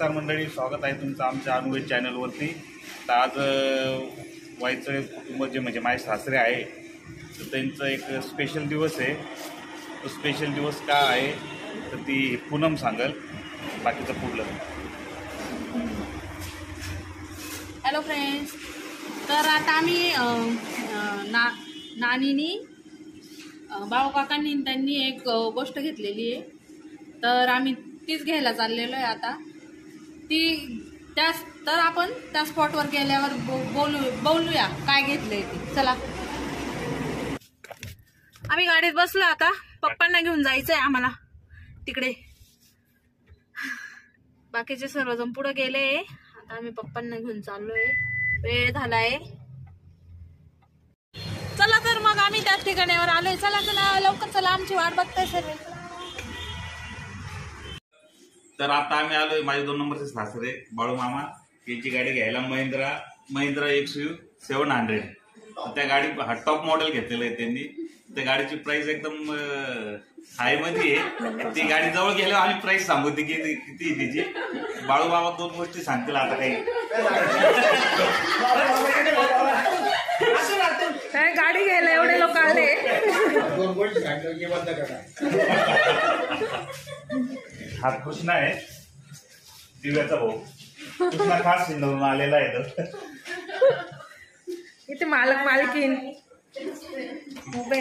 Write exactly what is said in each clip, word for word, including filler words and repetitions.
नमस्कार मंडळी, स्वागत आहे तुमचं आमच्या अनुभव चॅनलवरती। तर आज वायचळे कुटुंब जे म्हणजे माझे सासरे आहे तर त्यांचा एक स्पेशल दिवस आहे। तो स्पेशल दिवस का आहे तर ती पूनम सांगेल, बाकीचं पुढलं। हॅलो फ्रेंड्स, तर आता आम्ही ना नानीनी बाबा काकांनी त्यांनी एक गोष्ट घेतलेली आहे, तर आम्ही तीच घ्यायला चाललेलो आहे। आता ती त्या तर आपण त्या स्पॉटवर गेल्यावर बोलू बोलूया काय घेतलंय ते। चला, आम्ही गाडीत बसलो, आता पप्पांना घेऊन जायचंय आम्हाला तिकडे। बाकीचे सर्वजण पुढे गेले, आता आम्ही पप्पांना घेऊन चाललोय, वेळ झालाय। चला तर मग आम्ही त्याच ठिकाणावर आलोय। चला चला लवकर चला, आमची वाट बघताय सर्व। तर आता आम्ही आलोय माझे दोन नंबरचे सासरे बाळू मामा यांची गाडी घ्यायला, Mahindra Mahindra X U seven hundred. त्या गाडी हा टॉप मॉडेल घेतलेलं आहे त्यांनी। त्या गाडीची प्राइस एकदम हाय मध्ये आहे। ती गाडी जवळ गेल्यावर आम्ही प्राइस सांगू ती किती तिची। बाळू मामा दोन गोष्टी सांगतील आता काही। काय गाडी घ्यायला एवढे लोक आले? हा कृष्णा आहे, दिव्याचा भाऊ। कृष्णा खास सिंधूरून आलेला आहे। तर इथे मालक मालकीन उभे।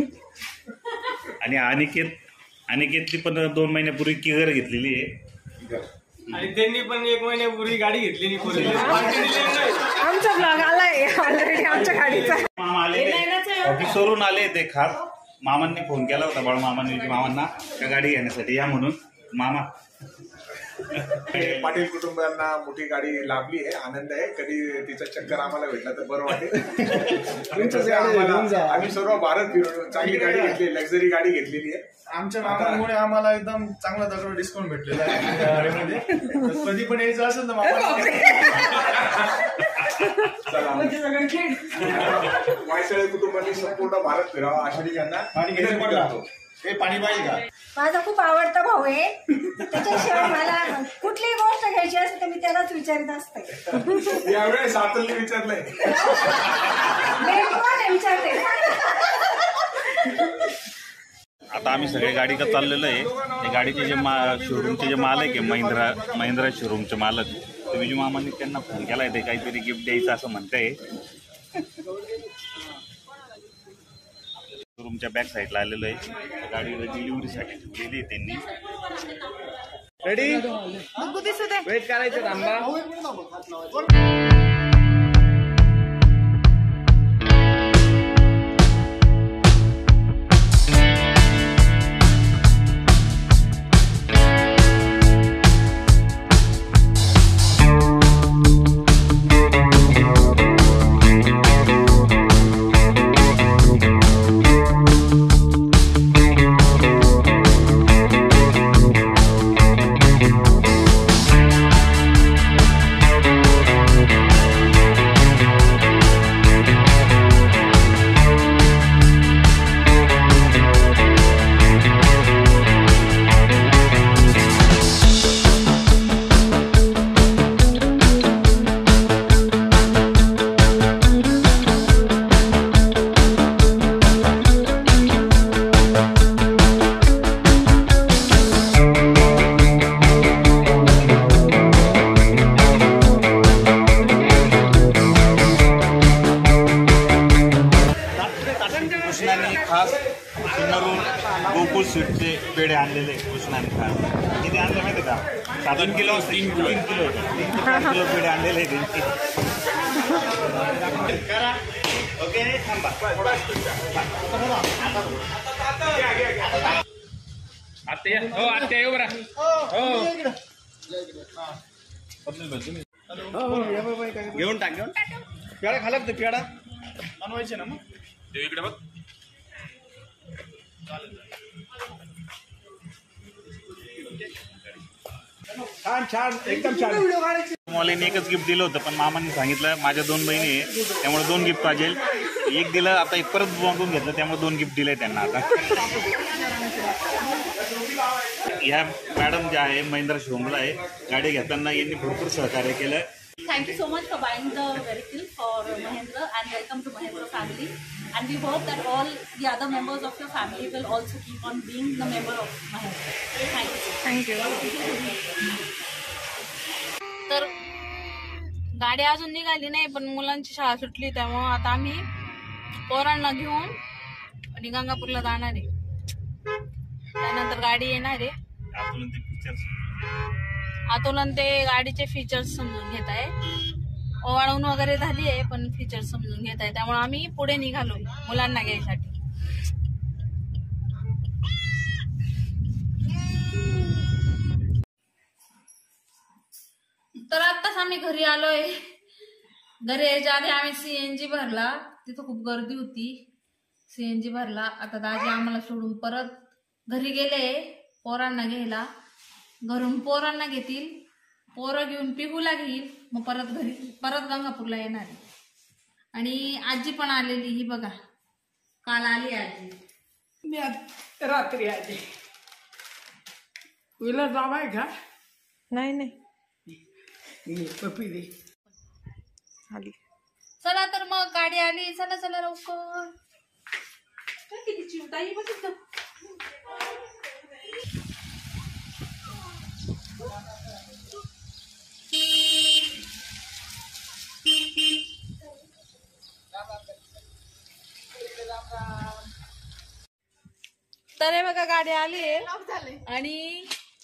आणि अनिकेत अनिकेतली पण दोन महिन्यापूर्वी किगर घेतलेली आहे, आणि त्यांनी पण एक महिन्यापूर्वी गाडी घेतलेली। आमचा ब्लॉग आलाय ऑलरेडी आमच्या गाडीचा। मामा आले ऑफिसवरून आले ते खास। मामांनी फोन केला होता बाळू मामांनी मामांना त्या गाडी घेण्यासाठी या म्हणून। मामा पाटील कुटुंबांना मोठी गाडी लाभली आहे, आनंद आहे। कधी तिचा चक्कर आम्हाला भेटला तर बरं वाटेल। आम्ही सर्व भारत फिरून चांगली गाडी घेतली, लक्झरी गाडी घेतलेली आहे। आमच्या मामामुळे आम्हाला एकदम चांगला दगड डिस्काउंट भेटलेला आहे। कधी पण यायचं असेल तर मामा वायसळे कुटुंबांनी संपूर्ण भारत फिरावा अशी त्यांना हे पाणी पाहिजे का? माझा खूप आवडता भाऊ आहे, त्याच्याशिवाय मला कुठलीही गोष्ट घ्यायची असते तर मी त्यालाच विचारित असते। यावेळी सातलने विचारलंय, विचारते। आता आम्ही सगळे गाडीला चाललेलो आहे। ते गाडीचे जे मा शोरूमचे जे मालक आहे, महिंद्रा महिंद्रा शोरूमचे मालक, ते विजू मामांनी त्यांना फोन केला आहे, ते काहीतरी गिफ्ट द्यायचं असं म्हणताय। शोरूमच्या बॅक साईडला आलेलो आहे, गाडीला डिलिव्हरीसाठी ठेवलेली आहे त्यांनी। रेडी वेट करायचं थांबा। कृष्णाने खास सिन्नरून गोकुळ स्वीटचे पेढे आणलेले कृष्णाने खास। किती आणले माहिती का? सात किलो तीन किलो तीन किलो तीन किलो पेढे आणलेले त्यांचे। ओके थांबा, आत्या हो आत्या येऊ बरा। घेऊन टाक घेऊन टाक पेढा खाला तर पेढा बनवायचे ना मग ते इकडे बघ। छान छान एकदम छान. मुलांनी एकच गिफ्ट दिलं होतं, पण मामांनी सांगितलं माझ्या दोन बहिणी आहे त्यामुळे दोन गिफ्ट पाहिजे. एक दिलं, आता एक परत मागून घेतलं, त्यामुळे दोन गिफ्ट दिले त्यांना. आता ह्या मॅडम ज्या आहे महिंद्रा शोरूमला आहे, गाडी घेताना यांनी भरपूर सहकार्य केलं. Thank you so much for buying the vehicle for Mahindra, and welcome to Mahindra family. And we hope that all the other members of your family will also keep on being the member of Mahindra. Thank you. Thank you. तर गाडी अजून निघाली नाही, पण मुलांची शाळा सुटली, त्यामुळं आता आम्ही पोरांना घेऊन आणि गंगापूरला जाणार आहे. त्यानंतर गाडी येणार आहे. आतून ते गाडीचे फीचर्स समजून घेत आहे. ओवाळून वगैरे झाली आहे, पण फीचर्स समजून घेत आहे. त्यामुळे आम्ही पुढे निघालो मुलांना घ्यायसाठी. तर आत्ताच आम्ही घरी आलोय. घरी यायच्या आधी आम्ही सीएनजी भरला, तिथं खूप गर्दी होती. सीएनजी भरला. आता दाजी आम्हाला सोडून परत घरी गेले पोरांना घ्यायला. घरून पोरांना घेतील, पोरं घेऊन पिहूला घेईल, मग परत घरी परत गंगापूरला येणार. आणि आजी पण आलेली, ही बघा काल आली आजी. मी रात्री आली. तुला जाव आहे का? नाही नाही पपी दे आली. चला तर मग गाडी आली. चला चला लवकर. किती चिवताही बघितलं. तर हे बघा गाडी आली आणि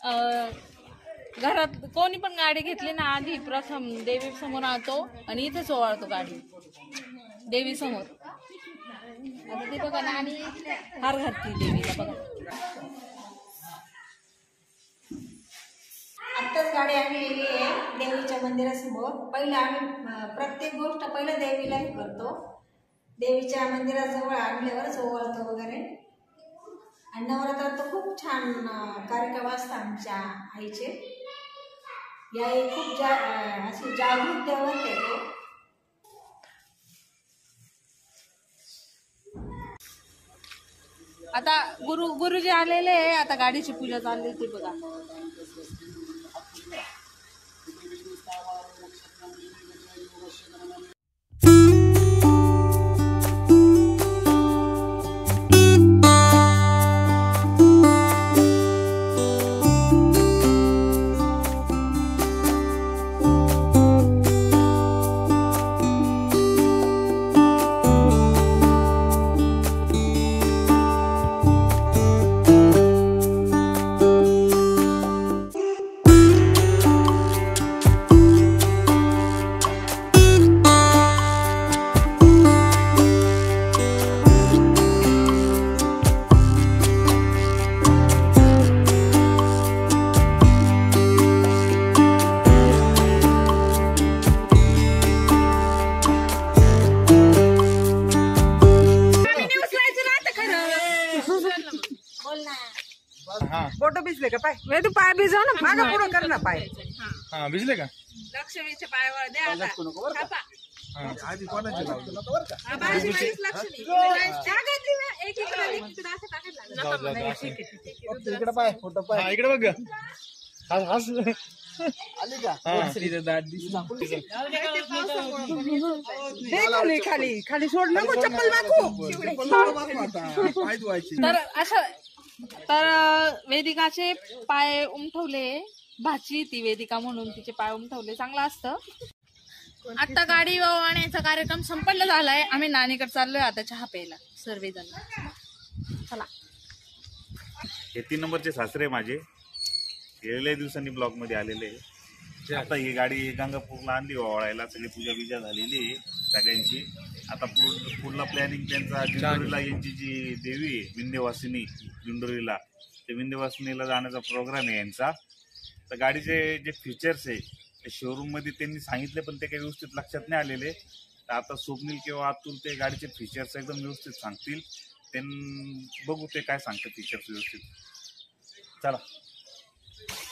घरात कोणी पण गाडी घेतली ना, आधी प्रथम देवी समोर आणतो आणि इथेच ओवाळतो गाडी देवी समोर. आता ती बघा ना, आणि हार घातली देवीला बघा. आत्ताच गाडी आम्ही गेली आहे देवीच्या मंदिरासमोर. पहिलं आम्ही प्रत्येक गोष्ट पहिलं देवीला हे करतो. देवीच्या मंदिराजवळ आणल्यावरच ओवाळतो वगैरे. आणि नवरात्रात तर खूप छान कार्यक्रम असतात आमच्या आईचे. या खूप जा अशी जागृत देवत आहे. आता गुरु गुरुजी आलेले आहे. आता गाडीची पूजा चालली ती बघा. फोटो भिजले का पाय? वे तू पाय भिजव ना, मागा पुढं कर ना पाय. हा भिजले का? लक्ष्मीच्या पायावर द्या आता. आधी कोणाची लावतो हा, बाळाची बाईच लक्ष्मी. जागायची ना, एक इकडं एक इकडं असं टाकायला लागलं. नका मला, एक ठीक आहे, ठीक आहे. इकडे पाय फोटो पाय. हा इकडे बघ. हास हास आली का? खाली खाली खाली सोड नको, चप्पल मागू. पाय धुवायची. तर असं तर वेदिकाचे पाय उमठवले. भाची ती वेदिका म्हणून तिचे पाय उमठवले. चांगलं असतं. आता गाडी वाहण्याचा कार्यक्रम संपन्न झालाय. आम्ही नानीकडे चाललोय आता चहा प्यायला सर्वजण. चला. हे तीन नंबरचे सासरे माझे गेलेल्या दिवसांनी ब्लॉग मध्ये आलेले. आता ही गाडी गंगापूरला आणली ओवाळायला. सगळी पूजा बिजा झालेली आहे सगळ्यांची. आता पुढला प्लॅनिंग त्यांचा दिंडोरीला यांची जी देवी आहे विंध्यवासिनी दिंडोरीला, ते विंध्यवासिनीला जाण्याचा प्रोग्राम आहे यांचा. तर गाडीचे जे फीचर्स आहे ते शोरूममध्ये त्यांनी सांगितले, पण ते काही व्यवस्थित लक्षात नाही आलेले. तर आता स्वप्नील किंवा अतुल ते गाडीचे फीचर्स एकदम व्यवस्थित सांगतील. त्यांनी बघू ते काय सांगतात फीचर्स व्यवस्थित. चला.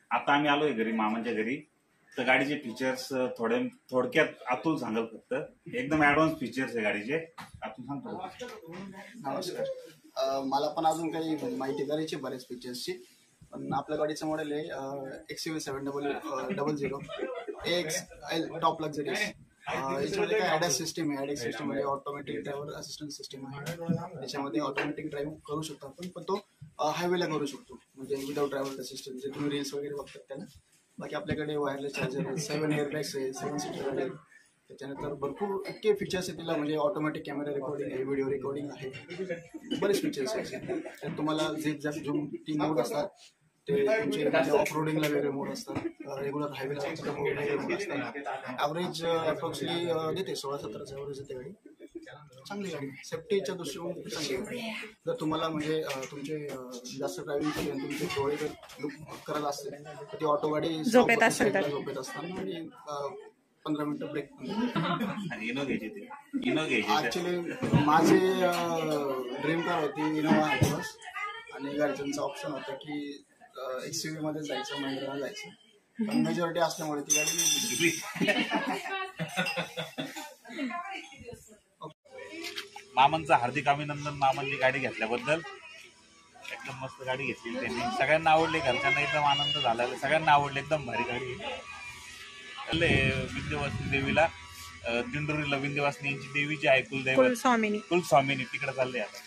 आता आम्ही आलोय घरी मामाच्या घरी. तर गाडीचे फीचर्स थोडे थोडक्यात अतुल सांगल. फक्त एकदम ऍडव्हान्स फीचर्स आहे गाडीचे. अतुल सांगतो. नमस्कार. अ, मला पण अजून काही माहिती करायची बरेच फीचर्सची. पण आपल्या गाडीचं मॉडेल आहे X U seven double double zero X L top luxury. याच्यामध्ये काय ॲडॅस सिस्टीम आहे. ॲडॅस सिस्टीम म्हणजे ऑटोमॅटिक ड्रायव्हर असिस्टंट सिस्टीम आहे. त्याच्यामध्ये ऑटोमॅटिक ड्राईव्ह करू शकतो आपण, पण तो हायवेला करू शकतो म्हणजे विदाउट ड्रायव्हर असिस्टंट. जे तुम्ही रील्स वगैरे बघतात त्याला. बाकी आपल्याकडे वायरलेस चार्जर आहे, सेवन एअरबॅग्स आहे, सेवन सीटर आहे. त्याच्यानंतर भरपूर इतके फीचर्स आहेत तिला. म्हणजे ऑटोमॅटिक कॅमेरा रेकॉर्डिंग आहे, व्हिडिओ रेकॉर्डिंग आहे, बरेच फीचर्स आहेत. त्यात तुम्हाला झिग झॅग झूम तीन मोड असतात. ते तुमचे म्हणजे ऑफ रोडिंगला वेगळे मोड असतात, रेग्युलर हायवेला वेगळे मोड असतात. ॲव्हरेज अप्रॉक्सिमली देते सोळा सतराचं ॲव्हरेज येते गाडी. चांगली गाडी, सेफ्टीच्या दृष्टीने चांगली गाडी. जर तुम्हाला म्हणजे तुमचे जास्त ड्रायव्हिंग तुमचे डोळे जर करत असतील तर ती ऑटो गाडी झोपेत असेल तर झोपेत असताना आणि पंधरा मिनिटं ब्रेक. ऍक्च्युली माझे ड्रीम कार होती इनोवा ॲक्टिव्हास आणि गाडीचा ऑप्शन होता की एक्सयूव्ही मध्ये जायचं, महिंद्राला जायचं. पण मेजॉरिटी असल्यामुळे ती गाडी. मामांचं हार्दिक अभिनंदन. मामांची गाडी घेतल्याबद्दल. एकदम मस्त गाडी घेतली त्यांनी. सगळ्यांना आवडली, घरच्यांना एकदम आनंद झाला. सगळ्यांना आवडली, एकदम भारी गाडी. विंध्यवासिनी देवीला, दिंडोरीला विंध्यवासिनी यांची देवीची आहे कुलदैवत कुलस्वामिनी. कुलस्वामिनी तिकडे चालले आता.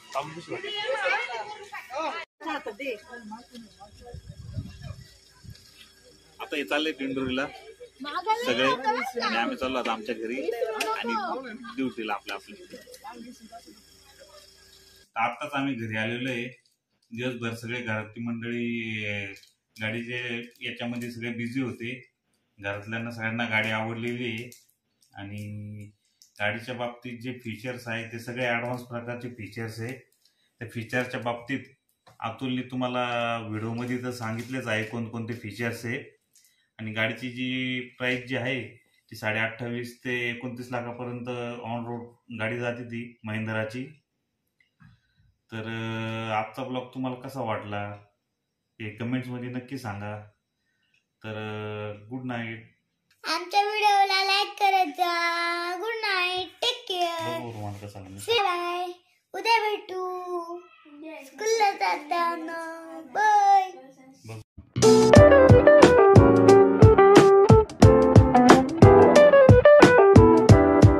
आता हे चालले दिंडोरीला सगळे आणि आम्ही चाललो आता आमच्या घरी आणि ड्युटीला आपल्या आपल्या. आताच आम्ही घरी आलेलो आहे. दिवसभर सगळे घरातली मंडळी गाडीचे याच्यामध्ये सगळे बिझी होते. घरातल्यांना सगळ्यांना गाडी आवडलेली आहे आणि गाडीच्या बाबतीत जे फीचर्स आहे ते सगळे ॲडव्हान्स प्रकारचे फीचर्स आहे. त्या फीचरच्या बाबतीत अतुलने तुम्हाला व्हिडिओमध्ये तर सांगितलेच आहे कोणकोणते फीचर्स आहे. आणि गाडीची जी प्राइस जी आहे ती साडे अठ्ठावीस ते एकोणतीस लाखापर्यंत ऑन रोड गाडी जाते ती महिंद्राची. तर आजचा ब्लॉग तुम्हाला कसा वाटला हे कमेंट्समध्ये नक्की सांगा. तर गुड नाईट. आमच्या व्हिडिओला लाईक करत जा. Good night. Take care. बरोबर मला कसं बाय. उद्या भेटू.